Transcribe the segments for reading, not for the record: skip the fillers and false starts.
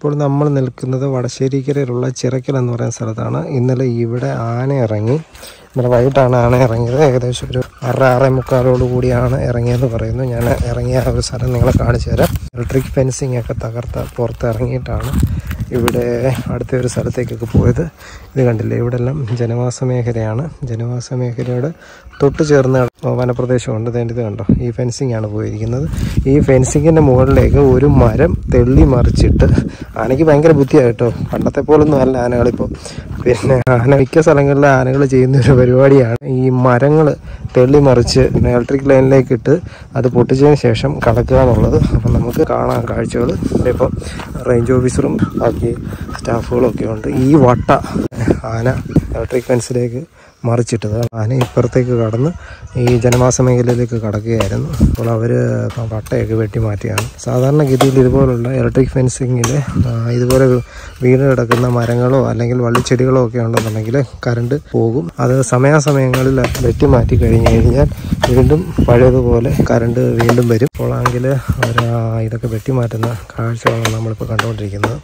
ഇപ്പോൾ നമ്മൾ നിൽക്കുന്നത് വടശ്ശേരിക്കരയിലുള്ള ചിറക്കൽ എന്ന് പറയുന്ന സ്ഥലത്താണ്. ഇന്നലെ ഇവിടെ ആന ഇറങ്ങി. ഇന്നലെ വൈകിട്ടാണ് ആന ഇറങ്ങിയത്. ഏകദേശം ഒരു 6-6:45 കൂടിയാണ് ഇറങ്ങിയെന്ന് പറയുന്നു. ഞാൻ ഇറങ്ങിയ ഒരു സ്ഥലം നിങ്ങളെ കാണിച്ചു തരാം. ഇലക്ട്രിക് ഫെൻസിങ് ഒക്കെ തകർത്ത് പുറത്തിറങ്ങിയിട്ടാണ് ഇവിടെ അടുത്ത ഒരു സ്ഥലത്തേക്കൊക്കെ പോയത്. ഇത് കണ്ടില്ലേ, ഇവിടെ എല്ലാം ജനവാസ മേഖലയാണ്. ജനവാസ മേഖലയുടെ തൊട്ട് ചേർന്ന് വനപ്രദേശമുണ്ട്. ഇത് കണ്ടോ, ഈ ഫെൻസിങ് ആണ് പോയിരിക്കുന്നത്. ഈ ഫെൻസിങ്ങിൻ്റെ മുകളിലേക്ക് ഒരു മരം തെള്ളി മറിച്ചിട്ട്, ആനയ്ക്ക് ഭയങ്കര ബുദ്ധിയാണ് കേട്ടോ. പണ്ടത്തെ പോലൊന്നും അല്ല ആനകളിപ്പോൾ. പിന്നെ ആന മിക്ക സ്ഥലങ്ങളിലെ ആനകൾ ചെയ്യുന്ന ഒരു പരിപാടിയാണ് ഈ മരങ്ങൾ തെള്ളി മറിച്ച് ഇലക്ട്രിക് ലൈനിലേക്ക് ഇട്ട് അത് പൊട്ടിച്ചതിന് ശേഷം കളക്കുക എന്നുള്ളത്. അപ്പം നമുക്ക് കാണാം കാഴ്ചകൾ. ഇപ്പം റേഞ്ച് ഓഫീസറും ബാക്കി സ്റ്റാഫുകളൊക്കെ ഉണ്ട്. ഈ വട്ട ആന ഇലക്ട്രിക് ഫെൻസിലേക്ക് മറിച്ചിട്ടത്. ആന ഇപ്പുറത്തേക്ക് കടന്ന് ഈ ജനവാസ മേഖലയിലേക്ക് കടക്കുകയായിരുന്നു. അപ്പോൾ അവർ വട്ടയൊക്കെ വെട്ടി മാറ്റിയാണ്. സാധാരണഗതിയിൽ ഇതുപോലുള്ള ഇലക്ട്രിക് ഫെൻസിങ്ങിൽ ഇതുപോലെ വീണ് കിടക്കുന്ന മരങ്ങളോ അല്ലെങ്കിൽ വള്ളിച്ചെടികളോ ഒക്കെ ഉണ്ടെന്നുണ്ടെങ്കിൽ കറണ്ട് പോകും. അത് സമയാസമയങ്ങളിൽ വെട്ടി മാറ്റി കഴിഞ്ഞ് കഴിഞ്ഞാൽ വീണ്ടും പഴയതുപോലെ കറണ്ട് വീണ്ടും വരും. അപ്പോൾ ആണെങ്കിൽ അവർ ഇതൊക്കെ വെട്ടി മാറ്റുന്ന കാഴ്ചകളാണ് നമ്മളിപ്പോൾ കണ്ടുകൊണ്ടിരിക്കുന്നത്.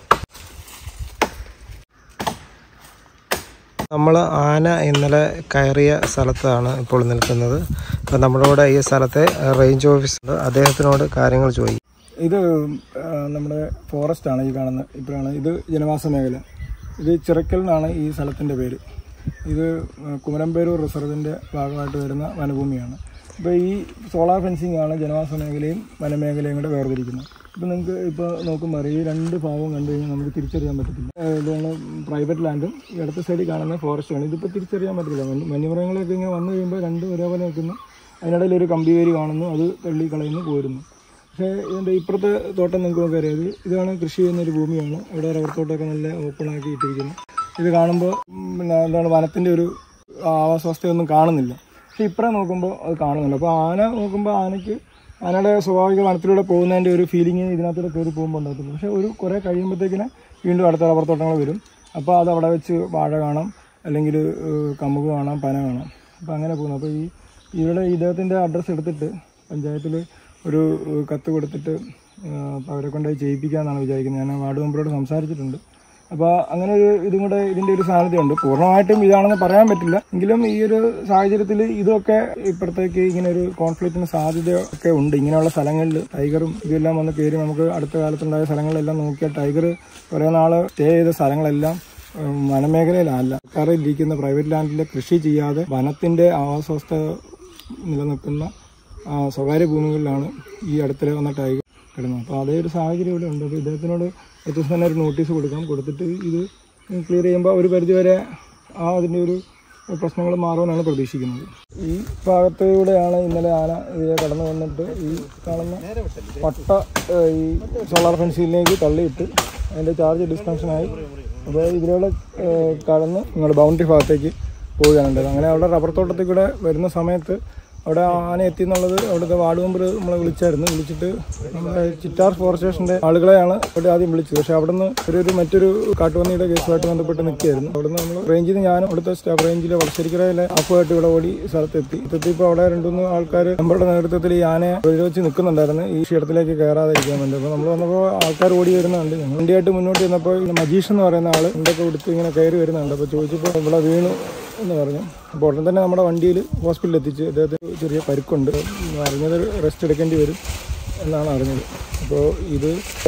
നമ്മൾ ആന ഇന്നലെ കയറിയ സ്ഥലത്താണ് ഇപ്പോൾ നിൽക്കുന്നത്. അപ്പോൾ നമ്മുടെ കൂടെ ഈ സ്ഥലത്തെ റേഞ്ച് ഓഫീസർ, അദ്ദേഹത്തിനോട് കാര്യങ്ങൾ ചോദിക്കും. ഇത് നമ്മുടെ ഫോറസ്റ്റാണ് ഈ കാണുന്നത്. ഇപ്പോഴാണ് ഇത് ജനവാസ മേഖല. ഇത് ചിറക്കൽ എന്നാണ് ഈ സ്ഥലത്തിൻ്റെ പേര്. ഇത് കുമരംപേരൂർ റിസർവിൻ്റെ ഭാഗമായിട്ട് വരുന്ന വനഭൂമിയാണ്. ഇപ്പോൾ ഈ സോളാർ ഫെൻസിങ് ആണ് ജനവാസ മേഖലയും വനമേഖലയും കൂടെ വേർതിരിക്കുന്നത്. ഇപ്പോൾ നിങ്ങൾക്ക് ഇപ്പോൾ നോക്കുമ്പോൾ അറിയാം, ഈ രണ്ട് ഭാഗവും കണ്ടു കഴിഞ്ഞാൽ നമുക്ക് തിരിച്ചറിയാൻ പറ്റത്തില്ല. ഇതാണ് പ്രൈവറ്റ് ലാൻഡും ഈ അടുത്ത സൈഡിൽ കാണുന്ന ഫോറസ്റ്റാണ്. ഇതിപ്പോൾ തിരിച്ചറിയാൻ പറ്റില്ല. വന്യമൃഗങ്ങളൊക്കെ ഇങ്ങനെ വന്നു കഴിയുമ്പോൾ രണ്ടും ഒരേപോലെ നിൽക്കുന്നു. അതിനിടയിൽ ഒരു കമ്പിവേരി കാണുന്നു, അത് തള്ളി കളയുന്നു, പോരുന്നു. പക്ഷേ ഇതിൻ്റെ ഇപ്പുറത്തെ തോട്ടം നിങ്ങൾക്ക് നോക്കി അറിയാം. ഇതാണ് കൃഷി ചെയ്യുന്നൊരു ഭൂമിയാണ്. ഇവിടെ റബ്ബർ തോട്ടമൊക്കെ നല്ല ഓപ്പണാക്കി ഇട്ടിരിക്കുന്നു. ഇത് കാണുമ്പോൾ പിന്നെ എന്താണ്, വനത്തിൻ്റെ ഒരു ആവാസവസ്ഥയൊന്നും കാണുന്നില്ല. പക്ഷേ ഇപ്പുറം നോക്കുമ്പോൾ അത് കാണുന്നുണ്ട്. അപ്പോൾ ആന നോക്കുമ്പോൾ ആനയുടെ സ്വാഭാവിക വനത്തിലൂടെ പോകുന്നതിൻ്റെ ഒരു ഫീലിംഗ് ഇതിനകത്തൂടെ കയറി പോകുമ്പോൾ ഉണ്ടാകത്തില്ല. പക്ഷേ ഒരു കുറേ കഴിയുമ്പോഴത്തേക്കിന് വീണ്ടും അടുത്ത റബ്ബർ തോട്ടങ്ങൾ വരും. അപ്പോൾ അത് അവിടെ വെച്ച് വാഴ കാണാം, അല്ലെങ്കിൽ കമുക് കാണാം, പന കാണാം. അപ്പോൾ അങ്ങനെ പോകുന്നു. അപ്പോൾ ഇവിടെ ഇദ്ദേഹത്തിൻ്റെ അഡ്രസ്സ് എടുത്തിട്ട് പഞ്ചായത്തിൽ ഒരു കത്ത് കൊടുത്തിട്ട് അവരെ കൊണ്ടുപോയി ചെയ്യിപ്പിക്കാമെന്നാണ് വിചാരിക്കുന്നത്. ഞാൻ വാർഡ് മെമ്പറോട് സംസാരിച്ചിട്ടുണ്ട്. അപ്പോൾ അങ്ങനെ ഒരു ഇതും കൂടെ ഇതിൻ്റെ ഒരു സാധ്യതയുണ്ട്. പൂർണ്ണമായിട്ടും ഇതാണെന്ന് പറയാൻ പറ്റില്ല. എങ്കിലും ഈ ഒരു സാഹചര്യത്തിൽ ഇതൊക്കെ ഇപ്പോഴത്തേക്ക് ഇങ്ങനെ ഒരു കോൺഫ്ലിക്റ്റിന് സാധ്യതയൊക്കെ ഉണ്ട്. ഇങ്ങനെയുള്ള സ്ഥലങ്ങളിൽ ടൈഗറും ഇതെല്ലാം വന്ന് കയറി നമുക്ക് അടുത്ത കാലത്തുണ്ടായ സ്ഥലങ്ങളെല്ലാം നോക്കിയാൽ ടൈഗർ കുറേ നാൾ സ്റ്റേ ചെയ്ത സ്ഥലങ്ങളെല്ലാം വനമേഖലയിലല്ല. സർക്കാർ ഇരിക്കുന്ന പ്രൈവറ്റ് ലാൻഡിൽ കൃഷി ചെയ്യാതെ വനത്തിൻ്റെ ആവാസവസ്ഥ നിലനിൽക്കുന്ന സ്വകാര്യ ഭൂമികളിലാണ് ഈ അടുത്തിടെ വന്ന ടൈഗർ കിടന്നത്. അപ്പോൾ അതേ ഒരു സാഹചര്യം ഇവിടെ ഉണ്ട്. അപ്പോൾ ഇദ്ദേഹത്തിനോട് ഏറ്റവും തന്നെ ഒരു നോട്ടീസ് കൊടുത്തിട്ട് ഇത് ക്ലിയർ ചെയ്യുമ്പോൾ ഒരു പരിധിവരെ അതിൻ്റെ ഒരു പ്രശ്നങ്ങൾ മാറുമെന്നാണ് പ്രതീക്ഷിക്കുന്നത്. ഈ ഭാഗത്തൂടെയാണ് ഇന്നലെ ആന ഇതിലെ കടന്നു വന്നിട്ട് ഈ കാണുന്ന പട്ട ഈ സോളാർ ഫെൻസിലേക്ക് തള്ളിയിട്ട് അതിൻ്റെ ചാർജ് ഡിസ്കണക്ഷനായി. അപ്പോൾ ഇതിലൂടെ കടന്ന് നിങ്ങളുടെ ബൗണ്ടറി ഭാഗത്തേക്ക് പോവുകയാണുണ്ടത്. അങ്ങനെ അവിടെ റബ്ബർ തോട്ടത്തിൽ കൂടെ വരുന്ന സമയത്ത് അവിടെ ആന എത്തി എന്നുള്ളത് അവിടുത്തെ വാർഡ് മെമ്പർ നമ്മളെ വിളിച്ചിട്ട് നമ്മുടെ ചിറ്റാർ ഫോറസ്റ്റ് സ്റ്റേഷൻ്റെ ആളുകളെയാണ് അവിടെ ആദ്യം വിളിച്ചത്. പക്ഷേ അവിടെ നിന്ന് മറ്റൊരു കാട്ടുപന്നിയുടെ കേസുമായിട്ട് ബന്ധപ്പെട്ട് നിൽക്കുകയായിരുന്നു. അവിടെ നിന്ന് നമ്മൾ റേഞ്ചിൽ നിന്ന് ഞാനും അവിടുത്തെ സ്റ്റാഫ് റേഞ്ചിലെ വടശ്ശേരിക്കരയിലെ ആഫുമായിട്ട് ഇവിടെ ഓടി സ്ഥലത്തെത്തിയപ്പോൾ അവിടെ 2-3 ആൾക്കാർ നമ്മുടെ നേതൃത്വത്തിൽ ഈ ആനയെ വെച്ച് നിൽക്കുന്നുണ്ടായിരുന്നു ഈ ക്ഷേത്രത്തിലേക്ക് കയറാതിരിക്കാൻ വേണ്ടി. അപ്പോൾ നമ്മൾ വന്നപ്പോൾ ആൾക്കാർ ഓടി വരുന്നുണ്ട്. ഞങ്ങൾ വണ്ടിയായിട്ട് മുന്നോട്ട് ചെന്നപ്പോൾ മജീഷ് എന്ന് പറയുന്ന ആൾ എന്തൊക്കെ കൊടുത്ത് ഇങ്ങനെ കയറി വരുന്നുണ്ട്. അപ്പോൾ ചോദിച്ചപ്പോൾ ഇവിടെ വീണു എന്ന് പറഞ്ഞു. അപ്പോൾ ഉടൻ തന്നെ നമ്മുടെ വണ്ടിയിൽ ഹോസ്പിറ്റലിൽ എത്തിച്ച് അദ്ദേഹത്തിന് ചെറിയ പരിക്കുണ്ട്. അറിഞ്ഞത് റെസ്റ്റ് എടുക്കേണ്ടി വരും എന്നാണ് അറിഞ്ഞത്. അപ്പോൾ ഇത്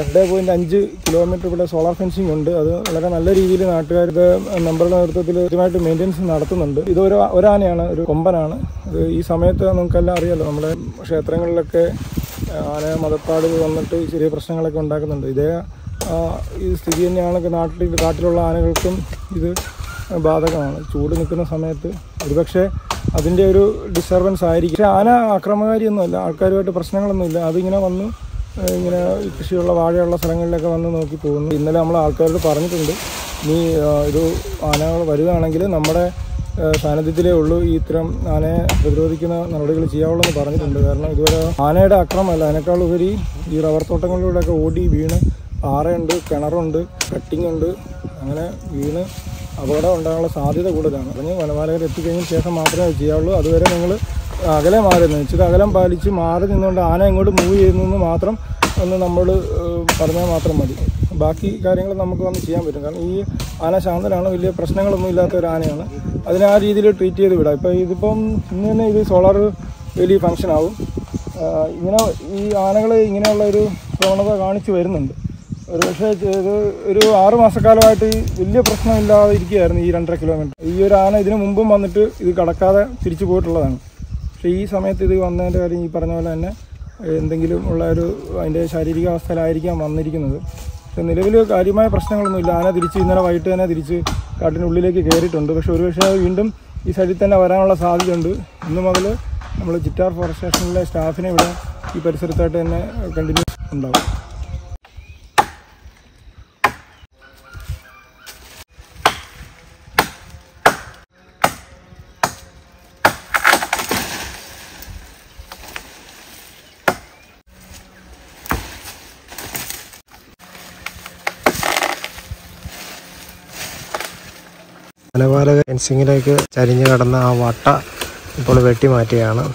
2.5 കിലോമീറ്റർ ഇവിടെ സോളാർ ഫെൻസിങ് ഉണ്ട്. അത് വളരെ നല്ല രീതിയിൽ നാട്ടുകാരുടെ മെമ്പറുടെ നേതൃത്വത്തിൽ കൃത്യമായിട്ട് മെയിൻ്റെനൻസ് നടത്തുന്നുണ്ട്. ഇത് ഒരാനയാണ്, ഒരു കൊമ്പനാണ്. അത് ഈ സമയത്ത് നമുക്കെല്ലാം അറിയാമല്ലോ, നമ്മുടെ ക്ഷേത്രങ്ങളിലൊക്കെ ആന മതപ്പാട് വന്നിട്ട് ചെറിയ പ്രശ്നങ്ങളൊക്കെ ഉണ്ടാക്കുന്നുണ്ട്. ഈ സ്ഥിതി തന്നെയാണ് കാട്ടിലുള്ള ആനകൾക്കും ഇത് ബാധകമാണ്. ചൂട് നിൽക്കുന്ന സമയത്ത് ഒരുപക്ഷെ അതിൻ്റെ ഒരു ഡിസ്റ്റർബൻസ് ആയിരിക്കും. പക്ഷേ ആന ആക്രമകാരിയൊന്നുമല്ല, ആൾക്കാരുമായിട്ട് പ്രശ്നങ്ങളൊന്നുമില്ല. അതിങ്ങനെ വന്ന് ഇങ്ങനെ കൃഷിയുള്ള വാഴയുള്ള സ്ഥലങ്ങളിലൊക്കെ വന്ന് നോക്കി പോകുന്നു. ഇന്നലെ നമ്മൾ ആൾക്കാരോട് പറഞ്ഞിട്ടുണ്ട്, ഇനി ഒരു ആനകൾ വരികയാണെങ്കിൽ നമ്മുടെ സാന്നിധ്യത്തിലേ ഉള്ളൂ ഇത്തരം ആനയെ പ്രതിരോധിക്കുന്ന നടപടികൾ ചെയ്യാവുള്ളൂ എന്ന് പറഞ്ഞിട്ടുണ്ട്. കാരണം ഇതുവരെ ആനയുടെ അക്രമമല്ല, അതിനേക്കാൾ ഉപരി ഈ റബ്ബർ തോട്ടങ്ങളിലൂടെയൊക്കെ ഓടി വീണ് പാറയുണ്ട്, കിണറുണ്ട്, കട്ടിങ് ഉണ്ട്, അങ്ങനെ വീണ് അപകടം ഉണ്ടാകാനുള്ള സാധ്യത കൂടുതലാണ്. പറഞ്ഞ് വനപാലകർ എത്തിക്കഴിഞ്ഞ ശേഷം മാത്രമേ അത് ചെയ്യാവുള്ളൂ. അതുവരെ നിങ്ങൾ അകലെ മാറി നിശ്ചിത അകലം പാലിച്ച് മാറി നിന്നുകൊണ്ട് ആന എങ്ങോട്ട് മൂവ് ചെയ്യുന്നു മാത്രം ഒന്ന് നമ്മൾ പറഞ്ഞാൽ മാത്രം മതി. ബാക്കി കാര്യങ്ങൾ നമുക്ക് വന്ന് ചെയ്യാൻ പറ്റും. കാരണം ഈ ആന ശാന്തനാണ്, വലിയ പ്രശ്നങ്ങളൊന്നും ഇല്ലാത്ത ഒരു ആനയാണ്. അതിനെ ആ രീതിയിൽ ട്രീറ്റ് ചെയ്ത് വിടാം. ഇപ്പോൾ ഇതിപ്പം ഇന്ന് തന്നെ ഇത് സോളാർ വലിയ ഫങ്ഷൻ ആവും. ഇങ്ങനെ ഈ ആനകൾ ഇങ്ങനെയുള്ള ഒരു പ്രവണത കാണിച്ചു വരുന്നുണ്ട്. പക്ഷേ ഇത് ഒരു 6 മാസക്കാലമായിട്ട് ഈ വലിയ പ്രശ്നമില്ലാതെ ഇരിക്കുകയായിരുന്നു ഈ 2.5 കിലോമീറ്റർ. ഈ ഒരു ആന ഇതിനു മുമ്പും വന്നിട്ട് ഇത് കടക്കാതെ തിരിച്ചു പോയിട്ടുള്ളതാണ്. പക്ഷേ ഈ സമയത്ത് ഇത് വന്നതിൻ്റെ കാര്യം ഈ പറഞ്ഞ പോലെ തന്നെ എന്തെങ്കിലും ഉള്ള അതിൻ്റെ ശാരീരികാവസ്ഥയിലായിരിക്കാം വന്നിരിക്കുന്നത്. പക്ഷേ നിലവിൽ കാര്യമായ പ്രശ്നങ്ങളൊന്നുമില്ല. ആന ഇന്നലെ വൈകിട്ട് തന്നെ തിരിച്ച് കാട്ടിനുള്ളിലേക്ക് കയറിയിട്ടുണ്ട്. പക്ഷേ ഒരുപക്ഷെ വീണ്ടും ഈ സൈഡിൽ തന്നെ വരാനുള്ള സാധ്യതയുണ്ട്. ഇന്ന് മുതൽ നമ്മൾ ചിറ്റാർ ഫോറസ്റ്റ് സ്റ്റേഷനിലെ സ്റ്റാഫിനെ ഇവിടെ ഈ പരിസരത്തായിട്ട് തന്നെ കണ്ടിന്യൂ ഉണ്ടാവും. വനപാലക ഫെൻസിങ്ങിലേക്ക് ചരിഞ്ഞു കിടന്ന ആ വട്ട ഇപ്പോൾ വെട്ടി മാറ്റുകയാണ്.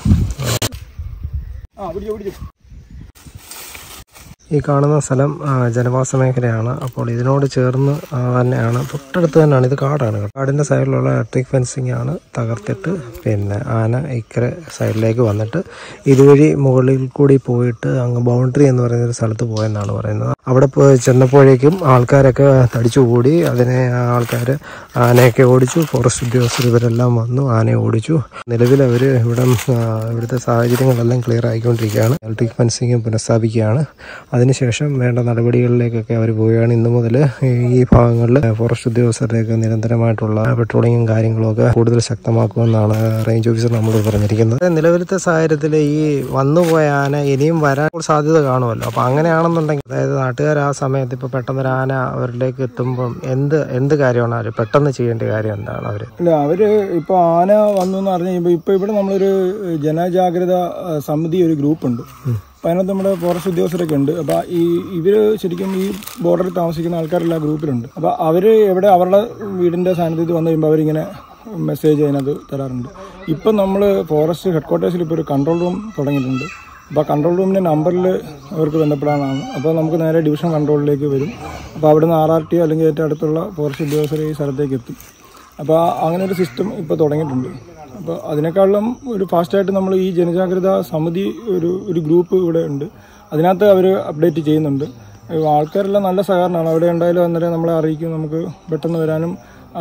ഈ കാണുന്ന സ്ഥലം ജനവാസ മേഖലയാണ്. അപ്പോൾ ഇതിനോട് ചേർന്ന് തന്നെയാണ്, തൊട്ടടുത്ത് തന്നെയാണ്. ഇത് കാടാണ്. കാടിൻ്റെ സൈഡിലുള്ള ഇലക്ട്രിക് ഫെൻസിങ് ആണ് തകർത്തിട്ട് പിന്നെ ആന ഇക്കരെ സൈഡിലേക്ക് വന്നിട്ട് ഇതുവഴി മുകളിൽ കൂടി പോയിട്ട് അങ്ങ് ബൗണ്ടറി എന്ന് പറയുന്നൊരു സ്ഥലത്ത് പോയെന്നാണ് പറയുന്നത്. അവിടെ ചെന്നപ്പോഴേക്കും ആൾക്കാരൊക്കെ തടിച്ചുകൂടി. അതിനെ ആൾക്കാർ ആനയൊക്കെ ഓടിച്ചു. ഫോറസ്റ്റ് ഉദ്യോഗസ്ഥർ ഇവരെല്ലാം വന്നു ആനയെ ഓടിച്ചു. നിലവിൽ അവർ ഇവിടുത്തെ സാഹചര്യങ്ങളെല്ലാം ക്ലിയർ ആയിക്കൊണ്ടിരിക്കുകയാണ്. ഇലക്ട്രിക് ഫെൻസിങ് പുനഃസ്ഥാപിക്കുകയാണ്. അതിനുശേഷം വേണ്ട നടപടികളിലേക്കൊക്കെ അവർ പോവുകയാണ്. ഇന്നു മുതൽ ഈ ഭാഗങ്ങളിൽ ഫോറസ്റ്റ് ഉദ്യോഗസ്ഥരുടെയൊക്കെ നിരന്തരമായിട്ടുള്ള പെട്രോളിങ്ങും കാര്യങ്ങളൊക്കെ കൂടുതൽ ശക്തമാക്കുമെന്നാണ് റേഞ്ച് ഓഫീസർ നമ്മളോട് പറഞ്ഞിരിക്കുന്നത്. നിലവിലത്തെ സാഹചര്യത്തിൽ ഈ വന്നുപോയ ആന ഇനിയും വരാൻ സാധ്യത കാണുമല്ലോ. അപ്പോൾ അങ്ങനെയാണെന്നുണ്ടെങ്കിൽ, അതായത് നാട്ടുകാർ ആ സമയത്ത് ഇപ്പോൾ പെട്ടെന്നൊരു ആന അവരിലേക്ക് എത്തുമ്പം എന്ത് കാര്യമാണ് അവർ പെട്ടെന്ന് ചെയ്യേണ്ട കാര്യം എന്താണ്? അവർ ഇപ്പോൾ ആന വന്നു എന്ന് പറഞ്ഞു കഴിയുമ്പോൾ ഇപ്പോൾ ഇവിടെ നമ്മളൊരു ജനജാഗ്രത സമിതി ഒരു ഗ്രൂപ്പുണ്ട്. അപ്പോൾ അതിനകത്ത് നമ്മുടെ ഫോറസ്റ്റ് ഉദ്യോഗസ്ഥരൊക്കെ ഉണ്ട്. അപ്പോൾ ഇവർ ശരിക്കും ഈ ബോർഡറിൽ താമസിക്കുന്ന ആൾക്കാരെല്ലാം ഗ്രൂപ്പിലുണ്ട്. അപ്പോൾ അവർ എവിടെ അവരുടെ വീടിൻ്റെ സാന്നിധ്യത്തിൽ വന്നു കഴിയുമ്പോൾ അവരിങ്ങനെ മെസ്സേജ് അതിനകത്ത് തരാറുണ്ട്. ഇപ്പം നമ്മൾ ഫോറസ്റ്റ് ഹെഡ്ക്വാർട്ടേഴ്സിൽ ഇപ്പോൾ ഒരു കൺട്രോൾ റൂം തുടങ്ങിയിട്ടുണ്ട്. അപ്പോൾ കൺട്രോൾ റൂമിൻ്റെ നമ്പറിൽ അവർക്ക് ബന്ധപ്പെടാനാണ്. അപ്പോൾ നമുക്ക് നേരെ ഡിവിഷൻ കൺട്രോളിലേക്ക് വരും. അപ്പോൾ അവിടുന്ന് RRT അല്ലെങ്കിൽ ഏറ്റവും അടുത്തുള്ള ഫോറസ്റ്റ് ഉദ്യോഗസ്ഥർ ഈ സ്ഥലത്തേക്ക് എത്തും. അപ്പോൾ അങ്ങനെ ഒരു സിസ്റ്റം ഇപ്പോൾ തുടങ്ങിയിട്ടുണ്ട്. അപ്പോൾ അതിനേക്കാളും ഒരു ഫാസ്റ്റായിട്ട് നമ്മൾ ഈ ജനജാഗ്രത സമിതി ഒരു ഗ്രൂപ്പ് ഇവിടെ ഉണ്ട്. അതിനകത്ത് അവർ അപ്ഡേറ്റ് ചെയ്യുന്നുണ്ട്. ആൾക്കാരെല്ലാം നല്ല സഹകരണമാണ്. അവിടെ ഉണ്ടായാലും അന്നേരം നമ്മളെ അറിയിക്കും. നമുക്ക് പെട്ടെന്ന് വരാനും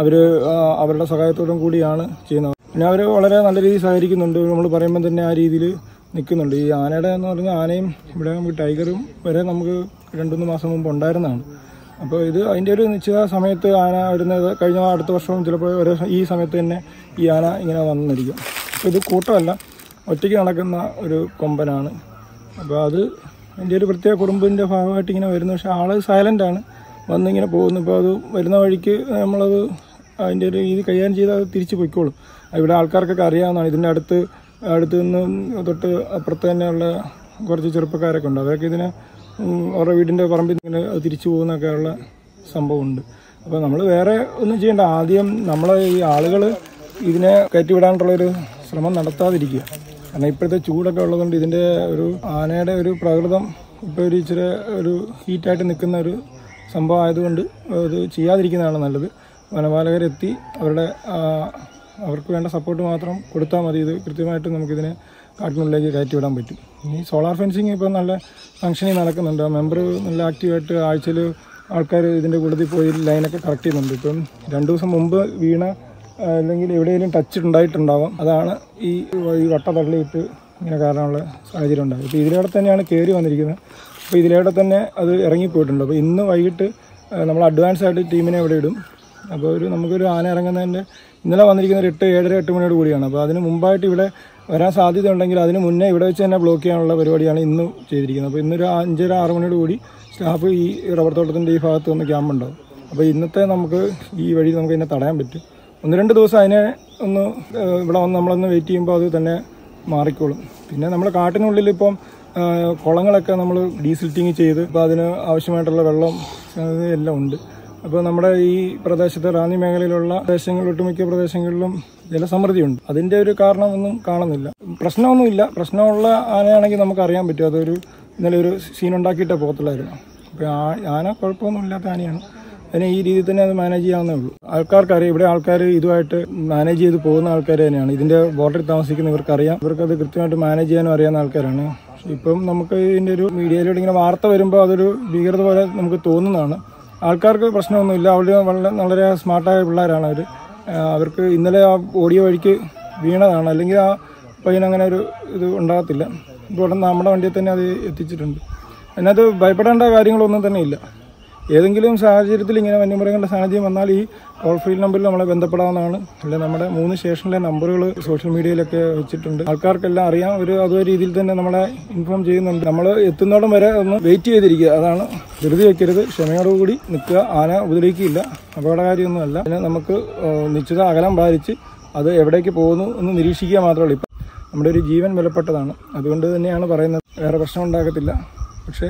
അവരുടെ സഹായത്തോടും കൂടിയാണ് ചെയ്യുന്നത്. പിന്നെ അവർ വളരെ നല്ല രീതിയിൽ സഹകരിക്കുന്നുണ്ട്. നമ്മൾ പറയുമ്പോൾ തന്നെ ആ രീതിയിൽ നിൽക്കുന്നുണ്ട്. ഈ ആനയുടെ എന്ന് പറഞ്ഞാൽ ആനയും ഇവിടെ നമുക്ക് ടൈഗറും വരെ നമുക്ക് 2-3 മാസം മുമ്പ് ഉണ്ടായിരുന്നതാണ്. അപ്പോൾ ഇത് അതിൻ്റെ ഒരു നിശ്ചിത സമയത്ത് ആന വരുന്നത് കഴിഞ്ഞ അടുത്ത വർഷവും ചിലപ്പോൾ ഈ സമയത്ത് തന്നെ ഈ ആന ഇങ്ങനെ വന്നിരിക്കും. അപ്പോൾ ഇത് കൂട്ടമല്ല, ഒറ്റയ്ക്ക് നടക്കുന്ന ഒരു കൊമ്പനാണ്. അപ്പോൾ അത് അതിൻ്റെ ഒരു പ്രത്യേക കുടുംബത്തിൻ്റെ ഭാഗമായിട്ട് ഇങ്ങനെ വരുന്നു. പക്ഷേ ആൾ സൈലൻ്റാണ്, വന്നിങ്ങനെ പോകുന്നു. ഇപ്പോൾ അത് വരുന്ന വഴിക്ക് നമ്മളത് അതിൻ്റെ ഒരു ഇത് കൈകാര്യം ചെയ്ത് അത് തിരിച്ച് പൊയ്ക്കോളും. ഇവിടെ ആൾക്കാർക്കൊക്കെ അറിയാവുന്നതാണ്. ഇതിൻ്റെ അടുത്ത് നിന്ന് തൊട്ട് അപ്പുറത്ത് തന്നെയുള്ള കുറച്ച് ചെറുപ്പക്കാരൊക്കെ ഉണ്ട്. അവരൊക്കെ ഇതിനെ അവരുടെ വീടിൻ്റെ പറമ്പിൽ ഇങ്ങനെ തിരിച്ചു പോകുന്നൊക്കെയുള്ള സംഭവമുണ്ട്. അപ്പോൾ നമ്മൾ വേറെ ഒന്നും ചെയ്യേണ്ട. ആദ്യം നമ്മൾ ഈ ആളുകൾ ഇതിനെ കയറ്റിവിടാനുള്ളൊരു ശ്രമം നടത്താതിരിക്കുക. കാരണം ഇപ്പോഴത്തെ ചൂടൊക്കെ ഉള്ളതുകൊണ്ട് ഇതിൻ്റെ ഒരു ആനയുടെ ഒരു പ്രകൃതം ഇപ്പോൾ ഇച്ചിരി ഒരു ഹീറ്റായിട്ട് നിൽക്കുന്ന ഒരു സംഭവം ആയതുകൊണ്ട് അത് ചെയ്യാതിരിക്കുന്നതാണ് നല്ലത്. വനപാലകരെത്തി അവർക്ക് വേണ്ട സപ്പോർട്ട് മാത്രം കൊടുത്താൽ മതി. ഇത് കൃത്യമായിട്ട് നമുക്കിതിനെ കാട്ടിനുള്ളിലേക്ക് കയറ്റിവിടാൻ പറ്റും. ഈ സോളാർ ഫെൻസിങ് ഇപ്പോൾ നല്ല ഫങ്ഷനിങ് നടക്കുന്നുണ്ട്. മെമ്പർ നല്ല ആക്റ്റീവായിട്ട് ആഴ്ചയിൽ ആൾക്കാർ ഇതിൻ്റെ കൂടുതൽ പോയി ലൈനൊക്കെ കറക്റ്റ് ചെയ്യുന്നുണ്ട്. ഇപ്പം 2 ദിവസം മുമ്പ് വീണ അല്ലെങ്കിൽ എവിടെയെങ്കിലും ടച്ച് ഉണ്ടായിട്ടുണ്ടാവാം. അതാണ് ഈ വട്ട തള്ളിയിട്ട് ഇങ്ങനെ കാരണമുള്ള സാഹചര്യം ഉണ്ടാകും. ഇപ്പോൾ ഇതിലൂടെ തന്നെയാണ് കയറി വന്നിരിക്കുന്നത്. അപ്പോൾ ഇതിലൂടെ തന്നെ അത് ഇറങ്ങിപ്പോയിട്ടുണ്ട്. അപ്പോൾ ഇന്ന് വൈകിട്ട് നമ്മൾ അഡ്വാൻസ് ആയിട്ട് ടീമിനെ ഇവിടെ ഇടും. അപ്പോൾ നമുക്കൊരു ആന ഇറങ്ങുന്നതിൻ്റെ ഇന്നലെ വന്നിരിക്കുന്ന ഒരു 8 മണിയോട് കൂടിയാണ്. അപ്പോൾ അതിന് മുമ്പായിട്ട് ഇവിടെ വരാൻ സാധ്യത ഉണ്ടെങ്കിൽ അതിന് മുന്നേ ഇവിടെ വെച്ച് തന്നെ ബ്ലോക്ക് ചെയ്യാനുള്ള പരിപാടിയാണ് ഇന്ന് ചെയ്തിരിക്കുന്നത്. അപ്പോൾ ഇന്നൊരു 5-6 മണിയോട് കൂടി സ്റ്റാഫ് ഈ റബ്ബർ തോട്ടത്തിൻ്റെ ഈ ഭാഗത്ത് വന്ന് ക്യാമ്പുണ്ടാവും. അപ്പോൾ ഇന്നത്തെ നമുക്ക് ഈ വഴി നമുക്ക് ഇതിനെ തടയാൻ പറ്റും. 1-2 ദിവസം അതിനെ ഇവിടെ വന്ന് നമ്മളൊന്ന് വെയിറ്റ് ചെയ്യുമ്പോൾ അത് തന്നെ മാറിക്കോളും. പിന്നെ നമ്മുടെ കാട്ടിനുള്ളിൽ ഇപ്പം കുളങ്ങളൊക്കെ നമ്മൾ ഡീസിൽറ്റിങ് ചെയ്ത് ഇപ്പോൾ അതിന് ആവശ്യമായിട്ടുള്ള വെള്ളം എല്ലാം ഉണ്ട്. അപ്പോൾ നമ്മുടെ ഈ പ്രദേശത്തെ റാന്നി മേഖലയിലുള്ള ഒട്ടുമിക്ക പ്രദേശങ്ങളിലും ജലസമൃദ്ധിയുണ്ട്. അതിൻ്റെ ഒരു കാരണമൊന്നും കാണുന്നില്ല. പ്രശ്നമൊന്നുമില്ല. പ്രശ്നമുള്ള ആനയാണെങ്കിൽ നമുക്കറിയാൻ പറ്റും. അതൊരു ഇന്നലെ ഒരു സീൻ ഉണ്ടാക്കിയിട്ടേ പോകത്തുള്ളായിരുന്നു. ഇപ്പോൾ ആന കുഴപ്പമൊന്നും ഇല്ലാത്ത ആനയാണ്. അതിനെ ഈ രീതിയിൽ തന്നെ അത് മാനേജ് ചെയ്യാവുന്നേ ഉള്ളൂ. ആൾക്കാർക്കറിയാം, ഇവിടെ ആൾക്കാർ ഇതുമായിട്ട് മാനേജ് ചെയ്ത് പോകുന്ന ആൾക്കാർ തന്നെയാണ്. ഇതിൻ്റെ ബോർഡറിൽ താമസിക്കുന്ന ഇവർക്കറിയാം, ഇവർക്കത് കൃത്യമായിട്ട് മാനേജ് ചെയ്യാനും അറിയാവുന്ന ആൾക്കാരാണ്. ഇപ്പം നമുക്ക് ഇതിൻ്റെ ഒരു മീഡിയയിലൂടെ ഇങ്ങനെ വാർത്ത വരുമ്പോൾ അതൊരു ഭീകരത പോലെ നമുക്ക് തോന്നുന്നതാണ്. ആൾക്കാർക്ക് പ്രശ്നമൊന്നുമില്ല. അവർ വളരെ സ്മാർട്ടായ പിള്ളേരാണ് അവർ. അവർക്ക് ഇന്നലെ ആ ഓടിയ വഴിക്ക് വീണതാണ്, അല്ലെങ്കിൽ ആ പയ്യനങ്ങനെ ഒരു ഇത് ഉണ്ടാകത്തില്ല. ഇപ്പോൾ നമ്മുടെ വണ്ടിയിൽ തന്നെ അത് എത്തിച്ചിട്ടുണ്ട്. അതിനകത്ത് ഭയപ്പെടേണ്ട കാര്യങ്ങളൊന്നും തന്നെ ഇല്ല. ഏതെങ്കിലും സാഹചര്യത്തിൽ ഇങ്ങനെ വന്യമൃഗങ്ങളുടെ സാന്നിധ്യം വന്നാൽ ഈ ടോൾ ഫ്രീ നമ്പറിൽ നമ്മളെ ബന്ധപ്പെടാവുന്നതാണ്. അല്ലെങ്കിൽ നമ്മുടെ 3 സ്റ്റേഷനിലെ നമ്പറുകൾ സോഷ്യൽ മീഡിയയിലൊക്കെ വെച്ചിട്ടുണ്ട്. ആൾക്കാർക്കെല്ലാം അറിയാം. ഒരു അതേ രീതിയിൽ തന്നെ നമ്മളെ ഇൻഫോം ചെയ്യുന്നുണ്ട്. നമ്മൾ എത്തുന്നോടം വരെ ഒന്ന് വെയിറ്റ് ചെയ്തിരിക്കുക. അതാണ്, ധൃതി വയ്ക്കരുത്, ക്ഷമയോടുകൂടി നിൽക്കുക. ആന ഉപദ്രവിക്കില്ല, അപകടകാരിയൊന്നുമല്ല. അതിന് നമുക്ക് നിശ്ചിത അകലം പാലിച്ച് അത് എവിടേക്ക് പോകുന്നു എന്ന് നിരീക്ഷിക്കുക മാത്രമേ ഉള്ളൂ. ഇപ്പം നമ്മുടെ ഒരു ജീവൻ വിലപ്പെട്ടതാണ്, അതുകൊണ്ട് തന്നെയാണ് പറയുന്നത്. വേറെ പ്രശ്നം ഉണ്ടാകത്തില്ല. പക്ഷേ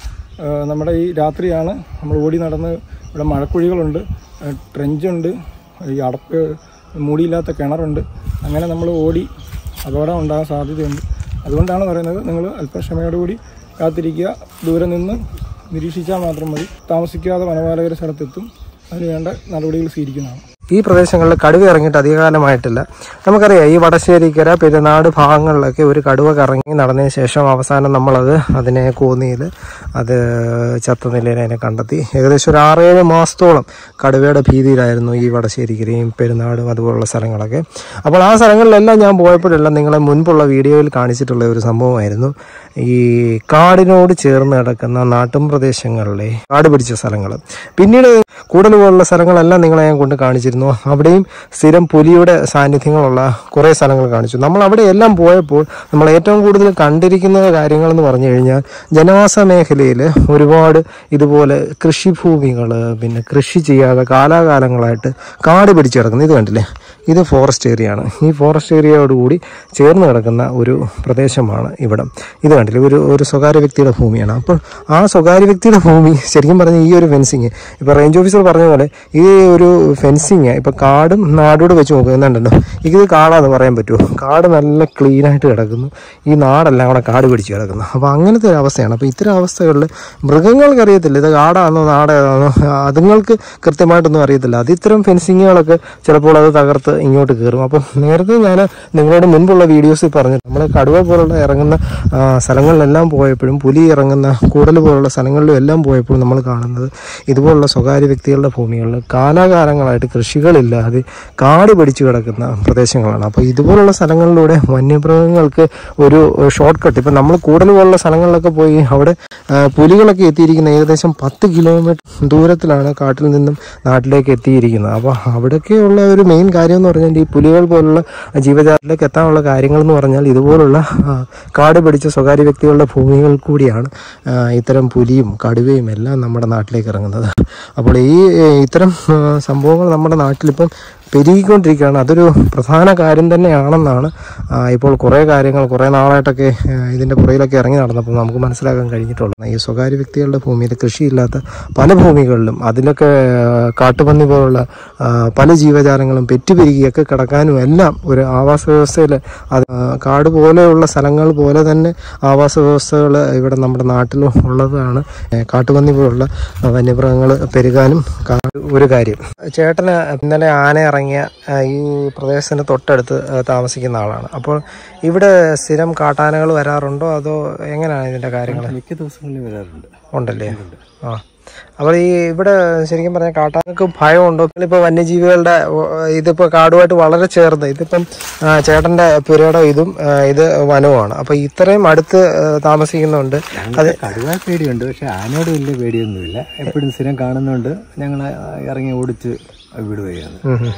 നമ്മുടെ ഈ രാത്രിയാണ് നമ്മൾ ഓടി നടന്ന്, ഇവിടെ മഴക്കുഴികളുണ്ട്, ട്രെഞ്ചുണ്ട്, ഈ അടപ്പ് മൂടിയില്ലാത്ത കിണറുണ്ട്. അങ്ങനെ നമ്മൾ ഓടി അപകടം ഉണ്ടാകാൻ സാധ്യതയുണ്ട്. അതുകൊണ്ടാണ് പറയുന്നത്, നിങ്ങൾ അല്പക്ഷമയോടുകൂടി കാത്തിരിക്കുക. ദൂരെ നിന്ന് നിരീക്ഷിച്ചാൽ മാത്രം മതി. താമസിക്കാതെ വനപാലകരുടെ സ്ഥലത്തെത്തും. അതിനുവേണ്ട നടപടികൾ സ്വീകരിക്കുന്നതാണ്. ഈ പ്രദേശങ്ങളിൽ കടുവ ഇറങ്ങിയിട്ട് അധികകാലമായിട്ടില്ല. നമുക്കറിയാം, ഈ വടശ്ശേരിക്കര, പെരുന്നാട് ഭാഗങ്ങളിലൊക്കെ ഒരു കടുവ കറങ്ങി നടന്നതിന് ശേഷം അവസാനം അതിനെ കോന്നിയിൽ അത് ചത്ത നിലയിൽ അതിനെ കണ്ടെത്തി. ഏകദേശം ഒരു 6-7 മാസത്തോളം കടുവയുടെ ഭീതിയിലായിരുന്നു ഈ വടശ്ശേരിക്കരയും പെരുന്നാടും അതുപോലുള്ള സ്ഥലങ്ങളൊക്കെ. അപ്പോൾ ആ സ്ഥലങ്ങളിലെല്ലാം ഞാൻ പോയപ്പോഴെല്ലാം നിങ്ങളെ മുൻപുള്ള വീഡിയോയിൽ കാണിച്ചിട്ടുള്ള ഒരു സംഭവമായിരുന്നു ഈ കാടിനോട് ചേർന്ന് കിടക്കുന്ന നാട്ടും പ്രദേശങ്ങളിലെ കാട് പിടിച്ച സ്ഥലങ്ങൾ. പിന്നീട് കൂടൽ പോലുള്ള സ്ഥലങ്ങളെല്ലാം നിങ്ങളെ ഞാൻ കൊണ്ട് കാണിച്ചിരുന്നു. അവിടെയും സ്ഥിരം പുലിയുടെ സാന്നിധ്യങ്ങളുള്ള കുറേ സ്ഥലങ്ങൾ കാണിച്ചു. നമ്മൾ അവിടെ എല്ലാം പോയപ്പോൾ നമ്മൾ ഏറ്റവും കൂടുതൽ കണ്ടിരിക്കുന്ന കാര്യങ്ങളെന്ന് പറഞ്ഞു കഴിഞ്ഞാൽ, ജനവാസ മേഖലയിൽ ഒരുപാട് ഇതുപോലെ കൃഷിഭൂമികൾ, പിന്നെ കൃഷി ചെയ്യാതെ കാലാകാലങ്ങളായിട്ട് കാട് പിടിച്ച് കിടക്കുന്നത്. ഇത് കണ്ടില്ലേ, ഇത് ഫോറസ്റ്റ് ഏരിയ ആണ്. ഈ ഫോറസ്റ്റ് ഏരിയയോടുകൂടി ചേർന്ന് കിടക്കുന്ന ഒരു പ്രദേശമാണ് ഇവിടം. ഇത് കണ്ടില്ലേ, ഒരു സ്വകാര്യ വ്യക്തിയുടെ ഭൂമിയാണ്. അപ്പോൾ ആ സ്വകാര്യ വ്യക്തിയുടെ ഭൂമി ശരിക്കും പറഞ്ഞാൽ ഈ ഒരു ഫെൻസിങ്, ഇപ്പോൾ റേഞ്ച് ഓഫീസർ പറഞ്ഞ പോലെ ഈ ഒരു ഫെൻസിങ് ഇപ്പോൾ കാടും നാടോട് വെച്ച് നോക്കുന്നുണ്ടല്ലോ, ഇത് കാടാന്ന് പറയാൻ പറ്റുമോ? കാട് നല്ല ക്ലീനായിട്ട് കിടക്കുന്നു, ഈ നാടെല്ലാം കൂടെ കാട് പിടിച്ച് കിടക്കുന്നു. അപ്പോൾ അങ്ങനത്തെ ഒരു അവസ്ഥയാണ്. അപ്പോൾ ഇത്തരം അവസ്ഥകളിൽ മൃഗങ്ങൾക്കറിയത്തില്ല ഇത് കാടാണോ നാടേതാണോ, അതുങ്ങൾക്ക് കൃത്യമായിട്ടൊന്നും അറിയത്തില്ല. അത് ഇത്തരം ഫെൻസിങ്ങുകളൊക്കെ ചിലപ്പോൾ അത് തകർത്ത് ഇങ്ങോട്ട് കയറും. അപ്പം നേരത്തെ ഞാൻ നിങ്ങളോട് മുൻപുള്ള വീഡിയോസിൽ പറഞ്ഞു, നമ്മൾ കടുവ പോലുള്ള ഇറങ്ങുന്ന സ്ഥലങ്ങളിലെല്ലാം പോയപ്പോഴും, പുലി ഇറങ്ങുന്ന കൂടൽ പോലുള്ള സ്ഥലങ്ങളിലും എല്ലാം പോയപ്പോഴും നമ്മൾ കാണുന്നത് ഇതുപോലുള്ള സ്വകാര്യ വ്യക്തികളുടെ ഭൂമികളിൽ കാലാകാലങ്ങളായിട്ട് കൃഷികളില്ലാതെ കാട് പിടിച്ചു കിടക്കുന്ന പ്രദേശങ്ങളാണ്. അപ്പോൾ ഇതുപോലുള്ള സ്ഥലങ്ങളിലൂടെ വന്യമൃഗങ്ങൾക്ക് ഒരു ഷോർട്ട് കട്ട്, ഇപ്പം നമ്മൾ കൂടൽ പോലുള്ള സ്ഥലങ്ങളിലൊക്കെ പോയി അവിടെ പുലികളൊക്കെ എത്തിയിരിക്കുന്നത് ഏകദേശം 10 കിലോമീറ്റർ ദൂരത്തിലാണ് കാട്ടിൽ നിന്നും നാട്ടിലേക്ക് എത്തിയിരിക്കുന്നത്. അപ്പോൾ അവിടെയൊക്കെയുള്ള ഒരു മെയിൻ കാര്യം എന്ന് പറഞ്ഞാൽ, ഈ പുലികൾ പോലുള്ള ജീവജാലത്തിലേക്ക് എത്താനുള്ള കാര്യങ്ങൾ എന്ന് പറഞ്ഞാൽ ഇതുപോലുള്ള കാട് പിടിച്ച സ്വകാര്യ വ്യക്തികളുടെ ഭൂമികൾ കൂടിയാണ് ഇത്തരം പുലിയും കടുവയും എല്ലാം നമ്മുടെ നാട്ടിലേക്ക് ഇറങ്ങുന്നത്. അപ്പോൾ ഇത്തരം സംഭവങ്ങൾ നമ്മുടെ നാട്ടിലിപ്പം പെരുകിക്കൊണ്ടിരിക്കുകയാണ്. അതൊരു പ്രധാന കാര്യം തന്നെയാണെന്നാണ് ഇപ്പോൾ കുറേ കാര്യങ്ങൾ കുറേ നാളായിട്ടൊക്കെ ഇതിൻ്റെ പുറയിലൊക്കെ ഇറങ്ങി നടന്നപ്പോൾ നമുക്ക് മനസ്സിലാക്കാൻ കഴിഞ്ഞിട്ടുള്ളത്. ഈ സ്വകാര്യ വ്യക്തികളുടെ ഭൂമിയിൽ കൃഷിയില്ലാത്ത പല ഭൂമികളിലും അതിലൊക്കെ കാട്ടുപന്നി പോലുള്ള പല ജീവജാലങ്ങളും പെറ്റുപെരുകിയൊക്കെ കിടക്കാനും എല്ലാം ഒരു ആവാസ വ്യവസ്ഥയിൽ, അത് കാട് പോലെയുള്ള സ്ഥലങ്ങൾ പോലെ തന്നെ ആവാസ വ്യവസ്ഥകൾ ഇവിടെ നമ്മുടെ നാട്ടിലും ഉള്ളതാണ്. കാട്ടുപന്നി പോലുള്ള വന്യമൃഗങ്ങൾ പെരുകാനും ഒരു കാര്യം. ചേട്ടന് ഇന്നലെ ആന ഇറങ്ങിയ ഈ പ്രദേശത്തിന് തൊട്ടടുത്ത് താമസിക്കുന്ന ആളാണ്. അപ്പോൾ ഇവിടെ സ്ഥിരം കാട്ടാനകൾ വരാറുണ്ടോ, അതോ എങ്ങനെയാണ് ഇതിൻ്റെ കാര്യങ്ങൾ? മിക്ക ദിവസങ്ങളിൽ വരാറുണ്ട്. ഉണ്ടല്ലേ? ആ. അപ്പോൾ ഇവിടെ ശരിക്കും പറഞ്ഞാൽ കാട്ടാനക്ക് ഭയമുണ്ടോ? ഇപ്പോൾ വന്യജീവികളുടെ ഇതിപ്പോൾ കാടുമായിട്ട് വളരെ ചേർന്ന്, ഇതിപ്പം ചേട്ടൻ്റെ പുരയുടെ ഇത് വനവുമാണ്. അപ്പോൾ ഇത്രയും അടുത്ത് താമസിക്കുന്നുണ്ട്. അത് കടുവ പേടിയുണ്ട്, പക്ഷെ ആനയോട് വലിയ പേടിയൊന്നുമില്ല. എപ്പോഴും സ്ഥിരം കാണുന്നതുകൊണ്ട് ഞങ്ങൾ ഇറങ്ങി ഓടിച്ച് വിടുകയാണ്.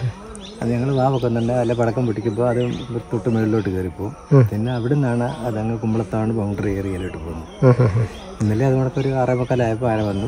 അത് ഞങ്ങൾ വാവക്കുന്നുണ്ട്, അല്ല പടക്കം പൊട്ടിക്കുമ്പോൾ അത് തൊട്ട് മുകളിലോട്ട് കയറിപ്പോവും. പിന്നെ അവിടെ നിന്നാണ് അതങ്ങ് കുമ്പളത്താണ് ബൗണ്ടറി ഏരിയയിലോട്ട് പോകുന്നത്. ഇന്നലെ അതുകൊണ്ടൊക്കെ ഒരു 6:45 ആന വന്നു.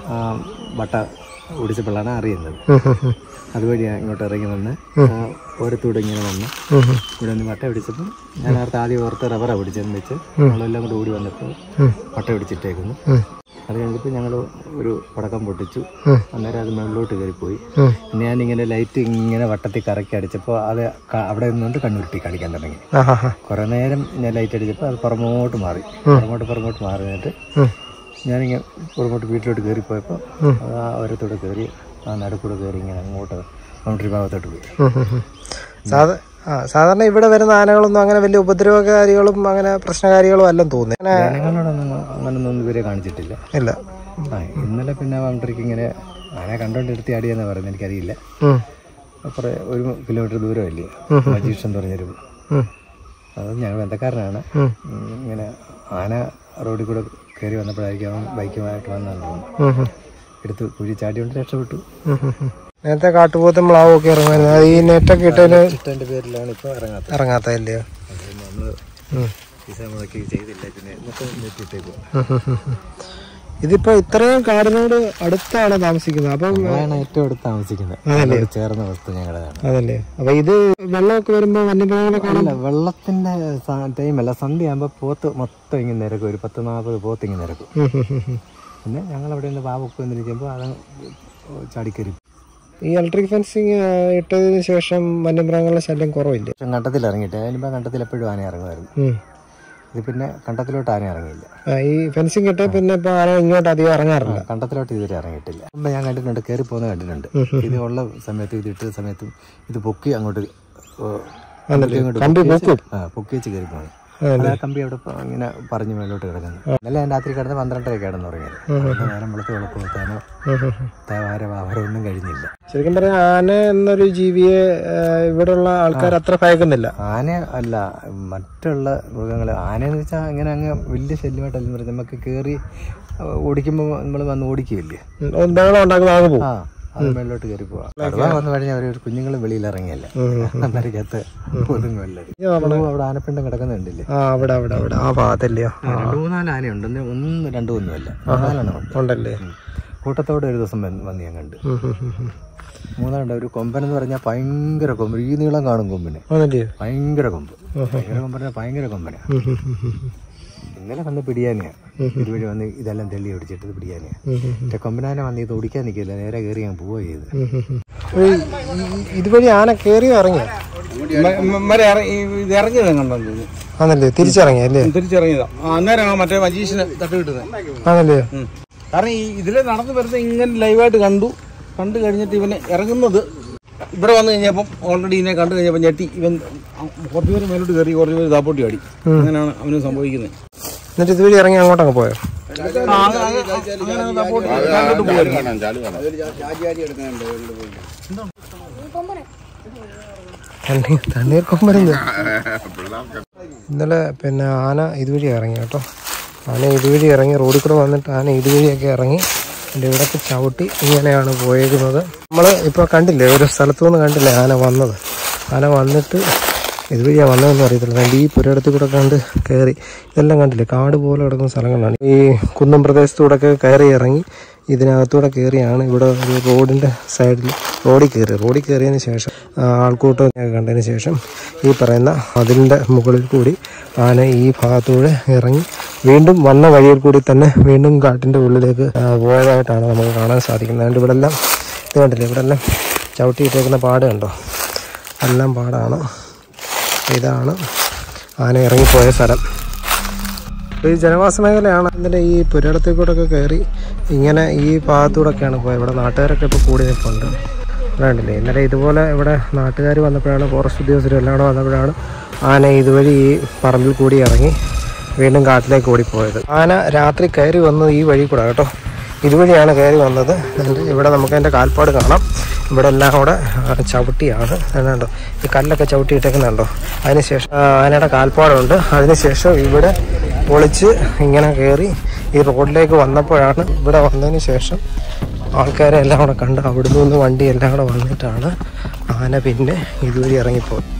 വട്ട ഓടിച്ചപ്പോഴാണ് അറിയുന്നത്. അതുവഴിയാണ് ഇങ്ങോട്ട് ഇറങ്ങി വന്ന് ഓരത്തൂടെ ഇങ്ങനെ വന്ന് ഇവിടെ നിന്ന് വട്ട പിടിച്ചപ്പോൾ ഞാൻ ആദ്യം ഓർത്ത് റബ്ബറാണ് പിടിച്ചെന്ന് വെച്ച് നമ്മളെല്ലാം കൂടെ ഓടി വന്നപ്പോൾ വട്ട പിടിച്ചിട്ടേക്കുന്നു. അത് കഴിഞ്ഞപ്പോൾ ഞങ്ങൾ ഒരു പടക്കം പൊട്ടിച്ചു. അന്നേരം അത് മുകളിലോട്ട് കയറിപ്പോയി. പിന്നെ ഞാനിങ്ങനെ ലൈറ്റ് ഇങ്ങനെ വട്ടത്തിൽ കറക്കി അടിച്ചപ്പോൾ അത് അവിടെ നിന്നുകൊണ്ട് കണ്ണുരുട്ടി കാണിക്കാൻ തുടങ്ങി. കുറേ നേരം ഞാൻ ലൈറ്റ് അടിച്ചപ്പോൾ അത് പുറമോട്ട് മാറി. പുറമോട്ട് മാറിയിട്ട് ഞാനിങ്ങനെ പുറകോട്ട് വീട്ടിലോട്ട് കയറിപ്പോയപ്പോൾ ആ ഓരത്തോടെ കയറി ആ നടുക്കൂടെ കയറി ഇങ്ങനെ അങ്ങോട്ട് ബൗണ്ടറി ഭാഗത്തോട്ട് പോയി. സാധാരണ ഇവിടെ വരുന്ന ആനകളൊന്നും അങ്ങനെ വലിയ ഉപദ്രവകാരികളും അങ്ങനെ പ്രശ്നകാരികളും അല്ലെന്ന് തോന്നുന്നു. ജനങ്ങളോടൊന്നും അങ്ങനൊന്നും ഇവരെ കാണിച്ചിട്ടില്ല. ഇല്ല. ഇന്നലെ പിന്നെ ബൗണ്ടറിക്ക് ഇങ്ങനെ ആന കണ്ടോണ്ട് എടുത്തി ആടിയെന്നാ പറയുന്നത്. എനിക്കറിയില്ല. കുറേ 1 കിലോമീറ്റർ ദൂരമല്ലേ മജീഷ് എന്ന് പറഞ്ഞൊരു, അത് ഞങ്ങൾ ബന്ധക്കാരനാണ്. ഇങ്ങനെ ആന റോഡിൽ കൂടെ കയറി വന്നപ്പോഴായിരിക്കും അവൻ ബൈക്കുമായിട്ട് വന്നാണ് തോന്നുന്നു. എടുത്ത് കുഴി ചാടിയോണ്ട് രക്ഷപ്പെട്ടു. നേരത്തെ കാട്ടുപോത്തും മ്ലാവും ഒക്കെ ഇറങ്ങുമായിരുന്നു. അത് ഈ നെറ്റൊക്കെ ഇട്ടതിന്റെ പേരിലാണ് ഇപ്പൊ ഇറങ്ങാത്തല്ലയോ? ചെയ്തില്ല, പിന്നെ നെറ്റിട്ടേക്കും. ഇതിപ്പോ ഇത്രയും കാടിനോട് അടുത്താണ് താമസിക്കുന്നത്. അപ്പം ഏറ്റവും അടുത്ത് താമസിക്കുന്നത് ചേർന്ന വസ്തു ഞങ്ങളുടെതാണ്. അതല്ലേ? അപ്പൊ ഇത് വെള്ളമൊക്കെ വരുമ്പോ വന്യമൃഗങ്ങളെ കാണില്ല. വെള്ളത്തിന്റെ ടൈമല്ല, സന്ധ്യ ആകുമ്പോ പോത്ത് മൊത്തം ഇങ്ങനെ നിരക്കും. ഒരു 10-40 പോത്ത് ഇങ്ങനെ നിരക്കും. പിന്നെ ഞങ്ങൾ അവിടെ നിന്ന് വാവൊക്കെ വന്നിരിക്കുമ്പോൾ അത് ചാടിക്കരി. ഈ ഇലക്ട്രിക് ഫെൻസിങ് ഇട്ടതിന് ശേഷം വന്യമൃഗങ്ങളുടെ ശല്യം കുറവില്ല. കണ്ടത്തിൽ ഇറങ്ങിയിട്ട് അതിനിപ്പോ കണ്ടത്തിൽ എപ്പോഴും ആന ഇറങ്ങുമായിരുന്നു. ഇത് പിന്നെ കണ്ടത്തിലോട്ട് ആന ഇറങ്ങിയില്ല. ഈ ഫെൻസിങ് ഇട്ട പിന്നെ ഇപ്പൊ ആന ഇങ്ങോട്ട് അധികം ഇറങ്ങാറില്ല. കണ്ടത്തിലോട്ട് ഇതുവരെ ഇറങ്ങിയിട്ടില്ല. ഞാൻ കണ്ടിട്ടുണ്ട്, കയറി പോകുന്ന കണ്ടിട്ടുണ്ട്. ഇത് ഉള്ള സമയത്തും ഇത് ഇട്ട സമയത്തും ഇത് പൊക്കി അങ്ങോട്ട് പൊക്കി വെച്ച് കയറി പോകുന്നു. കമ്പി അവിടെ ഇങ്ങനെ പറഞ്ഞു മേലോട്ട് കിടക്കുന്നു. ഇന്നലെ രാത്രി കിടന്ന് 12:30 കിടന്ന് തുടങ്ങിയത്. നേരം വെളുത്ത് വിളക്ക് കൊടുത്താനോ വാഹനം കഴിഞ്ഞില്ല. ശരിക്കും പറയാം, ആന എന്നൊരു ജീവിയെ ഇവിടെയുള്ള ആൾക്കാർ അത്ര ഭയക്കുന്നില്ല. ആന അല്ല, മറ്റുള്ള മൃഗങ്ങള്. ആനയെന്ന് വെച്ചാൽ അങ്ങനെ അങ്ങ് വലിയ ശല്യമായിട്ടല്ല പറയുന്നത്. നമുക്ക് കയറി ഓടിക്കുമ്പോൾ നമ്മൾ വന്ന് ഓടിക്കില്ലേ, അത് മേളിലോട്ട് കയറി പോവാം. വന്നു കഴിഞ്ഞാൽ അവർ കുഞ്ഞുങ്ങൾ വെളിയിൽ ഇറങ്ങിയല്ല, നരകത്ത് അവിടെ ആനപ്പിണ്ടം കിടക്കുന്നുണ്ടല്ലേ, അവിടെ ആ ഭാഗത്തല്ലേ. 3-4 ആനയുണ്ട്, 1-2 അല്ല, 4 ഉണ്ടല്ലേ. കൂട്ടത്തോടെ ഒരു ദിവസം വന്ന് ഞാൻ കണ്ട്. 3 ഒരു കൊമ്പനെന്ന് പറഞ്ഞാൽ ഭയങ്കര കൊമ്പ്, ഈ നീളം കാണും കൊമ്പിന്, ഭയങ്കര കൊമ്പ്. ഭയങ്കര കൊമ്പനാ. ഇന്നലെ വന്ന് പിടിയാനെയാ, ഇതുവഴി വന്ന് ഇതെല്ലാം തെള്ളി ഒടിച്ചിട്ട് പിടിയാനെയാ. മറ്റേ കൊമ്പനാനെ വന്ന് ഇത് ഓടിക്കാൻ നിൽക്കില്ല, നേരെ കയറി ഞാൻ പോവുക ചെയ്ത്. ഇതുവഴി ആന കയറിയോ ഇറങ്ങിയോ? ഇറങ്ങിയത് കണ്ടോ? ആണല്ലേ, തിരിച്ചിറങ്ങിയല്ലേ? തിരിച്ചിറങ്ങിയതാ. അന്നേരം മറ്റേ മജീഷിന് തട്ട് കിട്ടുന്നത്. ആണല്ലേ? കാരണം ഇതിലെ നടന്നു വരുന്നത് ഇങ്ങനെ ലൈവായിട്ട് കണ്ടു കഴിഞ്ഞിട്ട് ഇവന് ഇറങ്ങുന്നത് ഇവിടെ വന്നു കഴിഞ്ഞപ്പം ഓൾറെഡി ഇതിനെ കണ്ടു കഴിഞ്ഞപ്പോൾ ഞെട്ടി ഇവൻ കുറച്ച് പേര് മേലോട്ട് കയറി, കുറച്ച് പേര് താപ്പോട്ടി ആടി. അങ്ങനെയാണ് അവന് സംഭവിക്കുന്നത്. എന്നിട്ട് ഇതുവഴി ഇറങ്ങി അങ്ങോട്ടങ്ങ് പോയോ? തണ്ണീർക്കൊമ്പരുന്ന്. ഇന്നലെ പിന്നെ ആന ഇതുവഴി ഇറങ്ങി കേട്ടോ. ആന ഇതുവഴി ഇറങ്ങി, റോഡിൽ കൂടെ വന്നിട്ട് ആന ഇതുവഴിയൊക്കെ ഇറങ്ങി എൻ്റെ ഇവിടൊക്കെ ചവിട്ടി ഇങ്ങനെയാണ് പോയേക്കുന്നത്. നമ്മൾ ഇപ്പോൾ കണ്ടില്ലേ, ഒരു സ്ഥലത്തു നിന്ന് കണ്ടില്ലേ ആന വന്നത്. ആന വന്നിട്ട് ഇതുവഴിയാണ് വന്നതെന്ന് അറിയത്തില്ല. ഈ പുരയിടത്തിൽ കൂടെ കണ്ട് കയറി ഇതെല്ലാം കണ്ടില്ലേ, കാട് പോലെ കിടക്കുന്ന സ്ഥലങ്ങളാണ്. ഈ കുന്നും പ്രദേശത്തൂടെയൊക്കെ കയറി ഇറങ്ങി ഇതിനകത്തൂടെ കയറിയാണ് ഇവിടെ ഒരു റോഡിൻ്റെ സൈഡിൽ റോഡിൽ കയറിയതിന് ശേഷം ആൾക്കൂട്ടം കണ്ടതിന് ശേഷം ഈ പറയുന്ന അതിൻ്റെ മുകളിൽ കൂടി ആന ഈ ഭാഗത്തൂടെ ഇറങ്ങി വീണ്ടും വന്ന വഴിയിൽ കൂടി തന്നെ വീണ്ടും കാട്ടിൻ്റെ ഉള്ളിലേക്ക് പോയതായിട്ടാണ് നമുക്ക് കാണാൻ സാധിക്കുന്നത്. അതുകൊണ്ട് ഇവിടെ എല്ലാം ഇത് കണ്ടില്ലേ, ഇവിടെ എല്ലാം ചവിട്ടിയിട്ടേക്കുന്ന പാട് കണ്ടോ, എല്ലാം പാടാണ്. ഇതാണ് ആന ഇറങ്ങിപ്പോയ സ്ഥലം. ഈ ജനവാസ മേഖലയാണ്. എന്നിട്ട് ഈ പുരയിടത്തിൽ കൂടെയൊക്കെ കയറി ഇങ്ങനെ ഈ ഭാഗത്തൂടെയൊക്കെയാണ് പോയത്. ഇവിടെ നാട്ടുകാരൊക്കെ ഇപ്പോൾ കൂടി നിൽപ്പുണ്ട്. വേണ്ടില്ലേ, ഇന്നലെ ഇതുപോലെ ഇവിടെ നാട്ടുകാർ വന്നപ്പോഴാണ്, ഫോറസ്റ്റ് ഉദ്യോഗസ്ഥരും എല്ലാം കൂടെ വന്നപ്പോഴാണ് ആന ഇതുവഴി ഈ പറമ്പിൽ കൂടി ഇറങ്ങി വീണ്ടും കാട്ടിലേക്ക് ഓടിപ്പോയത്. ആന രാത്രി കയറി വന്നത് ഈ വഴി കൂടെ കേട്ടോ, ഇതുവഴിയാണ് കയറി വന്നത്. എന്നിട്ട് ഇവിടെ നമുക്ക് അതിൻ്റെ കാൽപ്പാട് കാണാം. ഇവിടെ എല്ലാം കൂടെ ചവിട്ടിയാണ് കണ്ടോ, ഈ കല്ലൊക്കെ ചവിട്ടിയിട്ടേക്കുന്നുണ്ടോ. അതിനുശേഷം ആനയുടെ കാൽപ്പാടുണ്ട്. അതിനുശേഷം ഇവിടെ പൊളിച്ച് ഇങ്ങനെ കയറി ഈ റോഡിലേക്ക് വന്നപ്പോഴാണ്, ഇവിടെ വന്നതിന് ശേഷം ആൾക്കാരെ എല്ലാം കൂടെ കണ്ട് അവിടുന്ന് വണ്ടി എല്ലാം കൂടെ വന്നിട്ടാണ് ആന പിന്നെ ഇതുവഴി ഇറങ്ങിപ്പോയി.